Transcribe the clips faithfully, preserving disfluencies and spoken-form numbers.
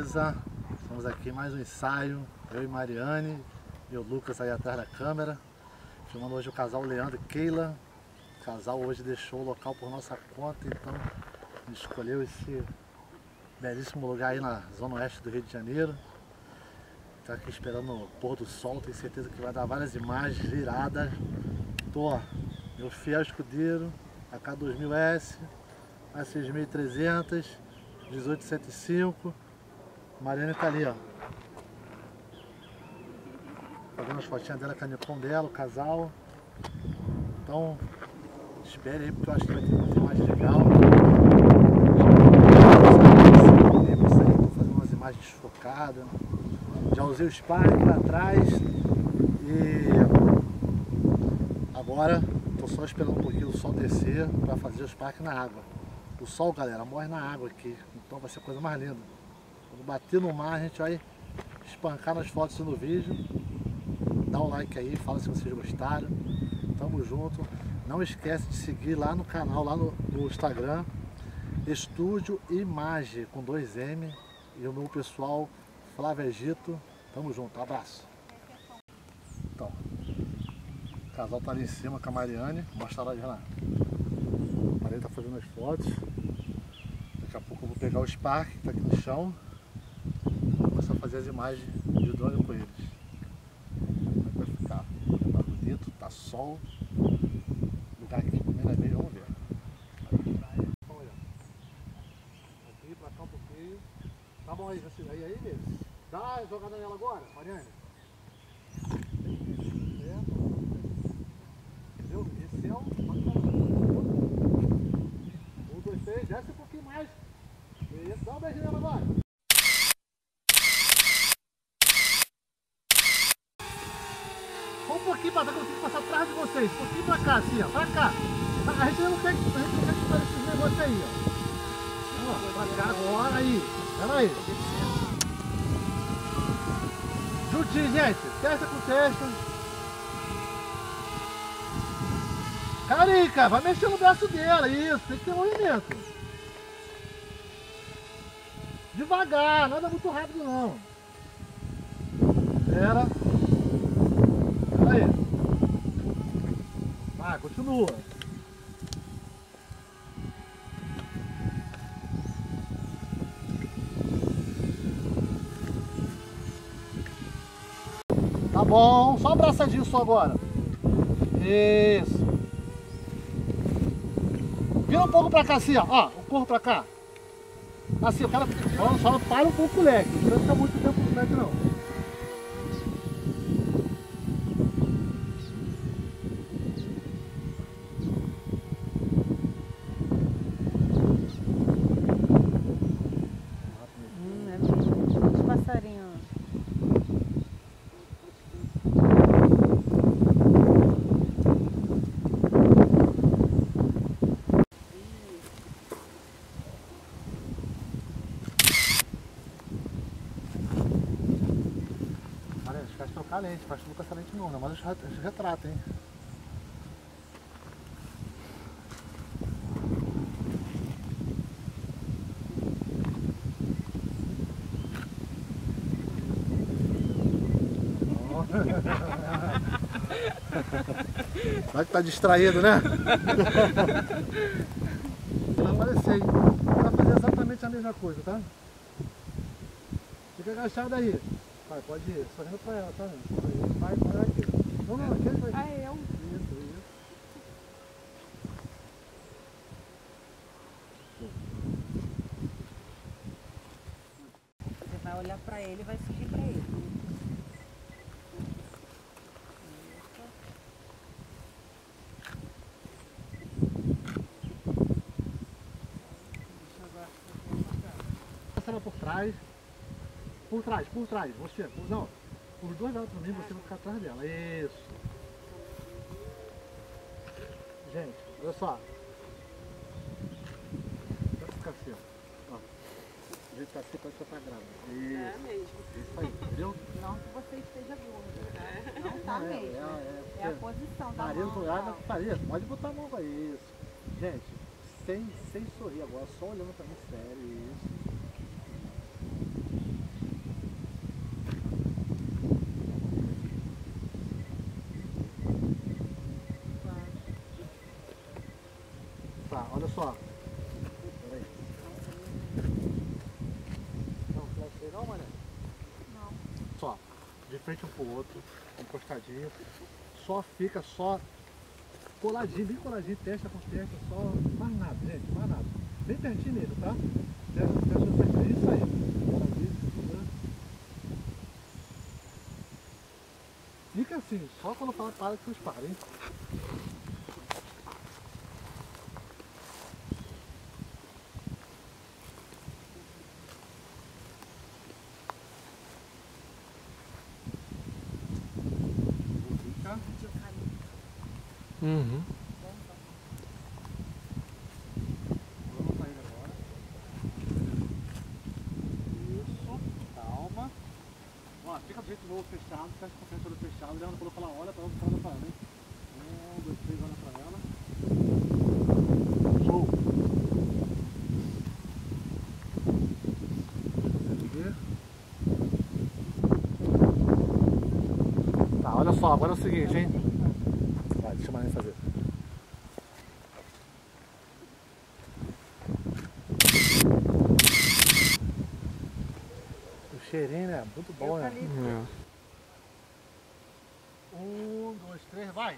beleza? Estamos aqui em mais um ensaio, eu e Mariane e o Lucas aí atrás da câmera, filmando hoje o casal Leandro e Keila. O casal hoje deixou o local por nossa conta, então a gente escolheu esse belíssimo lugar aí na zona oeste do Rio de Janeiro. Está aqui esperando o pôr do sol, tenho certeza que vai dar várias imagens iradas. Tô, ó, meu fiel escudeiro, A K dois mil S, A seis mil e trezentos, dezoito cento e cinco. Mariane tá ali, ó. Fazendo as fotinhas dela com a Nikon dela, o casal. Então, espere aí, porque eu acho que vai ter uma imagem legal. Estou fazendo umas imagens desfocadas. Já usei o Spark lá atrás. E agora estou só esperando um pouquinho o sol descer para fazer o Spark na água. O sol, galera, morre na água aqui. Então vai ser a coisa mais linda. Quando bater no mar, a gente vai espancar nas fotos e no vídeo. Dá um like aí, fala se vocês gostaram. Tamo junto. Não esquece de seguir lá no canal, lá no, no Instagram, Estúdio Image com dois M. E o meu pessoal, Flávio Egito. Tamo junto, abraço. Então, o casal tá ali em cima com a Mariane. Mostra lá já lá. A Mariane tá fazendo as fotos. Daqui a pouco eu vou pegar o Spark que tá aqui no chão. Vou começar a fazer as imagens de drone com eles. Como é que vai ficar? Tá bonito, tá sol. O lugar aqui, primeira vez, vamos ver. Olha. Aqui, pra cá um pouquinho. Tá bom aí, aí, aí mesmo. Dá a jogada nela agora, Mariane. Entendeu? Esse é o... Um, dois, três, desce um pouquinho mais. Isso, dá um beijinho nela agora. Um pouquinho pra cá, que eu tenho que passar atrás de vocês. Um pouquinho pra cá, assim, ó. Pra cá. A gente não quer, a gente não quer esperar esses negócios aí, ó. Ó, pra cá agora, aí. Pera aí. Juntinho, gente. Testa com testa. Carica, vai mexer no braço dela. Isso, tem que ter movimento. Devagar, nada muito rápido não. Espera. Aí. Vai, continua. Tá bom, só um abraçadinho só agora. Isso. Vira um pouco pra cá assim, ó. Ó, o corpo pra cá. Assim, o cara só, só para um pouco o leque. Não vai ficar muito tempo no leque não. Esquece de trocar a lente, faz tudo com essa lente não, mas os retratos, hein? Vai que tá distraído, né? Vai aparecer, hein? Vai fazer exatamente a mesma coisa, tá? Fica agachado aí. Vai, pode ir, só indo pra ela, tá? Vai, vai aqui. Não, não, aqui vai. Ah, eu? Isso, isso. Você vai olhar pra ele e vai seguir pra ele. Passa ela por trás. Por trás, por trás, você, por, não, os dois lados para mim, você vai ficar atrás dela, isso. Gente, olha só. Vai ficar assim, ó. O jeito que tá assim, pode estar grávida. Isso. É mesmo. Isso aí, entendeu? Não que você esteja gorda. É. Não tá é, mesmo. É, é, é a posição da marido mão. do lado, faria, pode botar a mão pra isso. Gente, sem, sem sorrir agora, só olhando pra mim sério, isso. Tá, olha só. Peraí. Não, flash aí não, mané? Não. Só, de frente um pro outro, encostadinho. Só fica só coladinho, bem coladinho, testa com testa, só. Mais nada, gente, mais nada. Bem pertinho mesmo, tá? Testa, testa, testa. É isso aí. Coladinho, segura. Fica assim, só quando fala para que vocês parem, hein? Uhum. Vamos sair agora. Isso, calma. Ó, fica do jeito novo fechado, fecha com o fechado fechado, leva no pulo, fala, olha pra ela, fala pra ela, hein? Um, dois, três, olha pra ela. Show! Tá, olha só, agora é o seguinte, hein? Vai, deixa a Maria fazer. O cheirinho é muito bom, né? É. Um, dois, três, vai!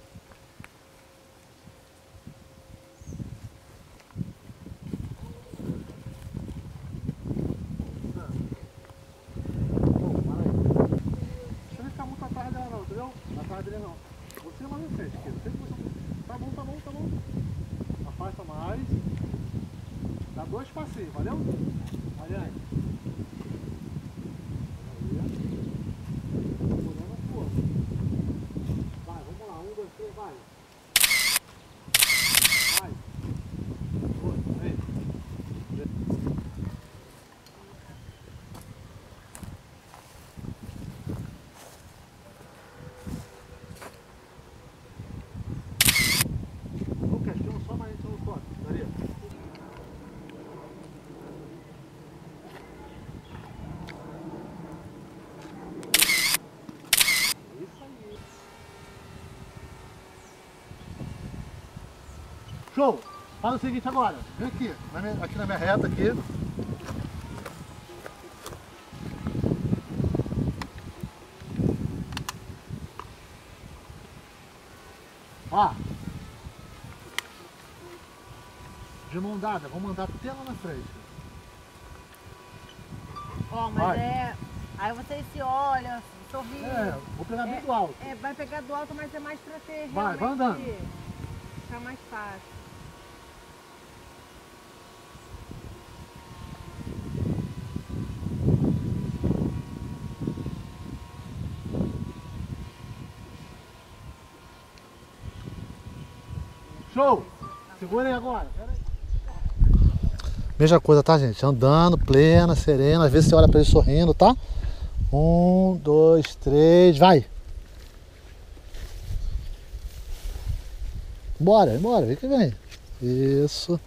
Você não ficar muito atrás dela não, entendeu? Atrás dele não. Você mais em frente, querido. Tá bom, tá bom, tá bom. Afasta mais. Dá dois passinhos, valeu? Mariane. Vai, vamos lá. Um, dois, três, vai. Vai. Dois, vem. Lucas, chama só mais então no foto. Daria. Isso aí. Show! Faz o seguinte agora. Vem aqui. Na minha, aqui na minha reta aqui. Ó. De mão dada, vamos andar até lá na frente. Ó, mas Vai. é... Aí vocês se olham, sorriem. É, vou pegar bem É, do alto. É, vai pegar do alto, mas é mais pra ter Vai, vai realmente andando. Ficar mais fácil. Show! Segura aí agora. Pera aí. Mesma coisa, tá, gente? Andando, plena, serena. Às vezes você olha pra ele sorrindo, tá? Um, dois, três, vai! Bora, bora, vem que vem. Isso.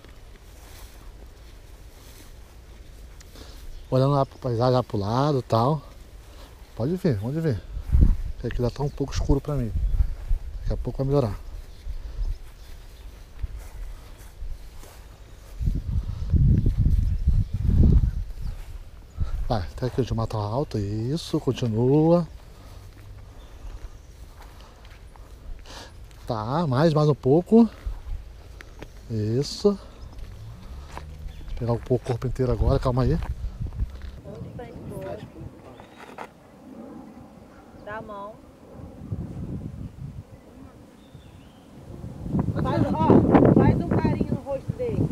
Olhando lá pra paisagem lá pro lado e tal. Pode vir, pode vir. Porque aqui já tá um pouco escuro pra mim. Daqui a pouco vai melhorar. Vai, até aqui de mata alta, isso, continua. Tá, mais, mais um pouco. Isso. Vou pegar o corpo inteiro agora, calma aí. Um de frente pro outro. Dá a mão. Faz, ó, faz um carinho no rosto dele.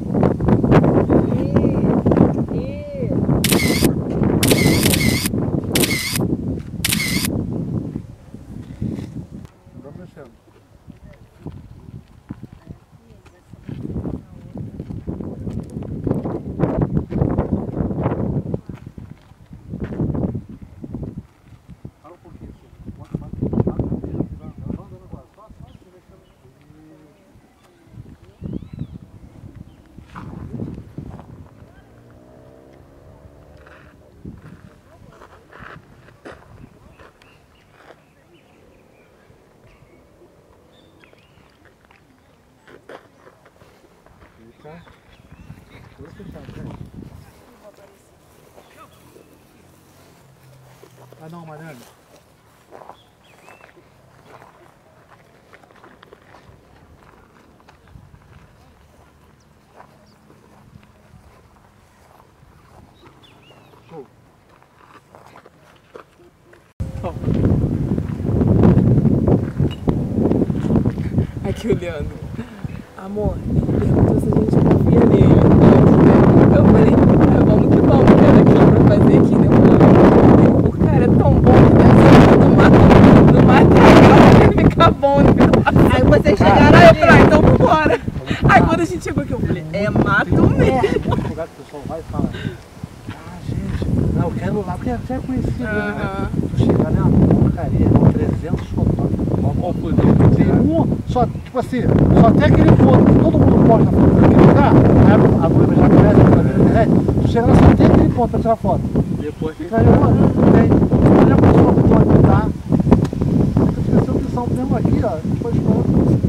Isso, isso. Vamos mexendo. Para um pouquinho, assim. Bota mais puxado, vai andando agora. Só, só se mexendo. fechar. Tudo fechado, gente. Ah não, Mariane. Show. Aqui o Leandro. Amor, ele perguntou se a gente confia nele. Eu falei, ah, vamos que vamos, cara, aqui pra fazer aqui, né? O cara é tão bom que deve ser no mato, no material, ele fica bom, né? Aí vocês chegaram, aí eu falei, ah, então vambora. Aí quando a gente chegou aqui, eu falei, é mato mesmo. Tem lugar que o pessoal vai e fala, ah, gente, não, eu quero ir lá, porque já é conhecido, né? Tu chega, né, uma porcaria, trezentos fotógrafos. Tem um, só, tipo assim, só tem aquele ponto que todo mundo posta foto naquele lugar, aí a noiva já conhece, tá vendo na internet, tu chega lá, só tem aquele ponto pra tirar foto. Depois fica aí, não tem. Olha a pessoa que pode mudar. Se eu tivesse opção mesmo aqui, ó, depois de foto.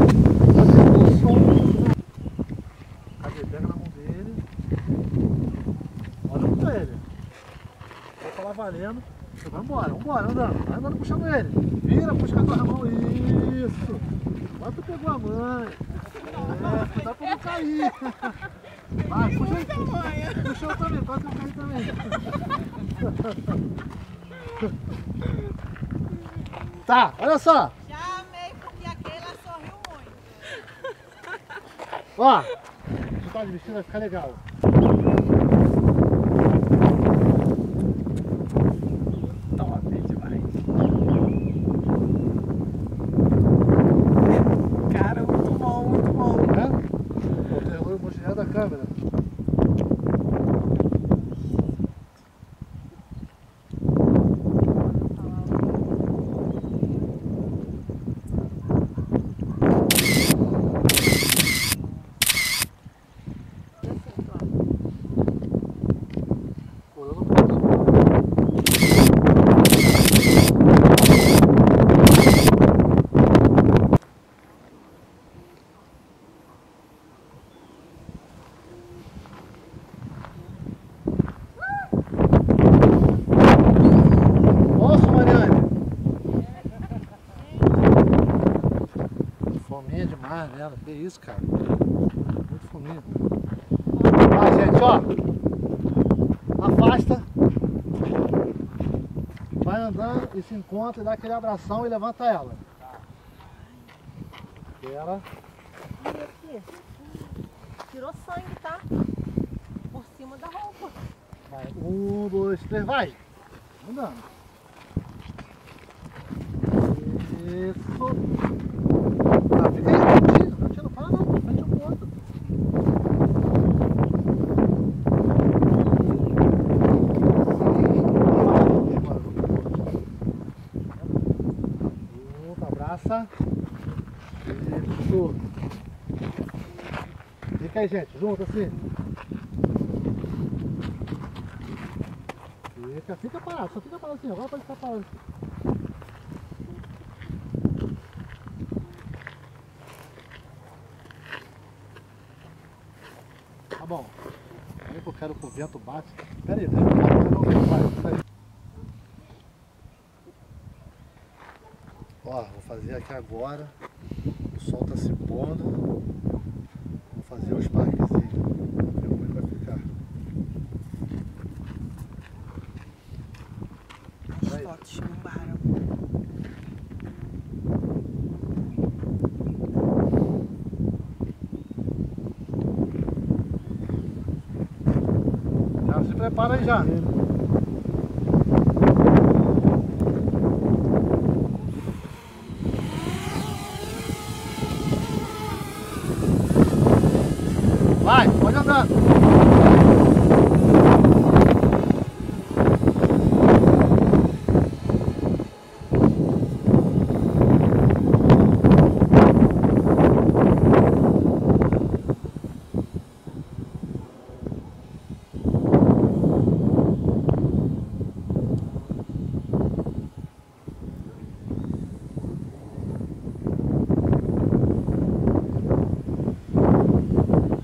Cadê? Pega na mão dele. Olha pra ele. Vai falar valendo. Vai embora, vambora, andando. Vai andando puxando ele. Vira, puxa com a tua mão. Isso. Agora tu pegou a mãe. É, cuidado pra não cair. Vai, puxa aí. Puxa eu também, quase eu caí também. Tá, olha só. Já amei porque aquela sorriu muito. Ó, você tá de vestido, vai ficar legal. Top demais. Cara, muito bom, muito bom. É? O terror mostrando da câmera. Fominha demais nela, que isso, cara. Muito fominha. Ó, gente, ó. Afasta. Vai andando e se encontra e dá aquele abração e levanta ela. Ela. Olha aqui. Tirou sangue, tá? Por cima da roupa. Vai. Um, dois, três, vai. Andando. Isso. Ah, fica aí, não tira, não tira, para não, pra frente um pro outro. Junto, abraça. Isso. Fica aí, gente, junto assim. Fica, fica parado, só fica parado assim, agora pode ficar parado. Tá bom. Aí que eu quero que o vento bate. Pera aí, deixa eu ficar, não vai, isso aí. Ó, vou fazer aqui agora. O sol tá se pondo. Vou fazer os parquezinhos. Vamos ver como é que vai ficar. As fotos bombaram. Já se prepara aí já. Vai, pode andar.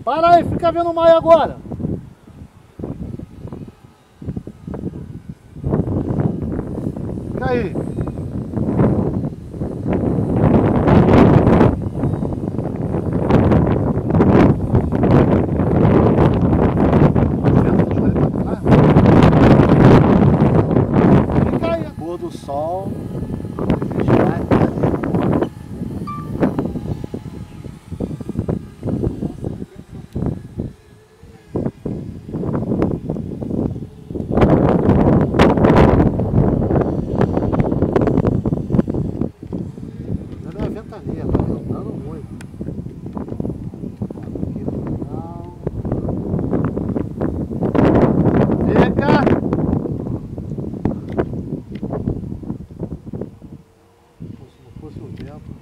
Para aí, fica vendo o mar agora. Fica aí. Fica aí. Pôr do sol. Ventania, tá ventando muito. Aqui no final. Fica! Como se não fosse o vento.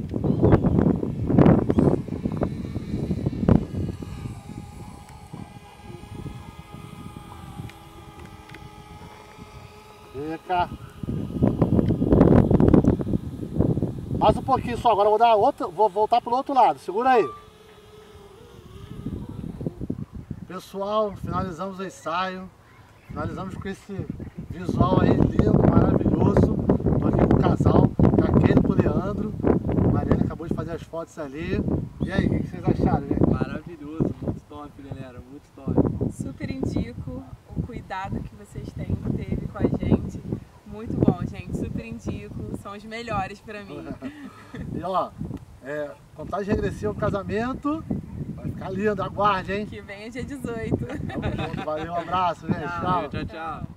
Fica! Mais um pouquinho só, agora eu vou dar outra, vou voltar pro outro lado, segura aí. Pessoal, finalizamos o ensaio, finalizamos com esse visual aí lindo, maravilhoso. Tô aqui com o casal, Caqueiro com o Leandro, a Mariana acabou de fazer as fotos ali. E aí, o que vocês acharam, gente? Maravilhoso, muito top, galera, muito top. Super indico o cuidado que vocês têm, teve com a gente. Muito bom, gente, super indico, são os melhores pra mim. E ó, é, contagem regressiva pro casamento, vai ficar lindo, aguarde, hein? Que venha dia dezoito. Tamo junto, valeu, um abraço, gente, tchau. Tchau, tchau.